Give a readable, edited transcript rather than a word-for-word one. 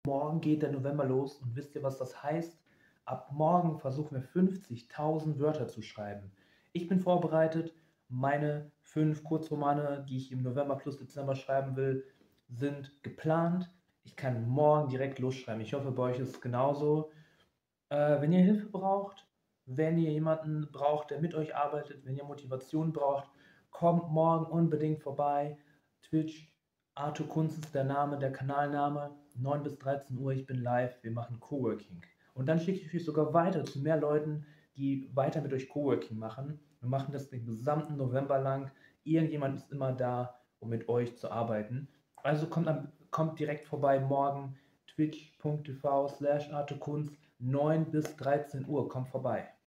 morgen geht der November los und wisst ihr, was das heißt? Ab morgen versuchen wir 50.000 Wörter zu schreiben. Ich bin vorbereitet. Meine 5 Kurzromane, die ich im November plus Dezember schreiben will, sind geplant. Ich kann morgen direkt losschreiben. Ich hoffe, bei euch ist es genauso. Wenn ihr Hilfe braucht, wenn ihr jemanden braucht, der mit euch arbeitet, wenn ihr Motivation braucht, kommt morgen unbedingt vorbei. Twitch, Arthur Kunz ist der Name, der Kanalname. 9 bis 13 Uhr, ich bin live, wir machen Coworking. Und dann schicke ich euch sogar weiter zu mehr Leuten, die weiter mit euch Coworking machen. Wir machen das den gesamten November lang. Irgendjemand ist immer da, um mit euch zu arbeiten. Also kommt direkt vorbei morgen twitch.tv/arthurkunz 9 bis 13 Uhr. Kommt vorbei.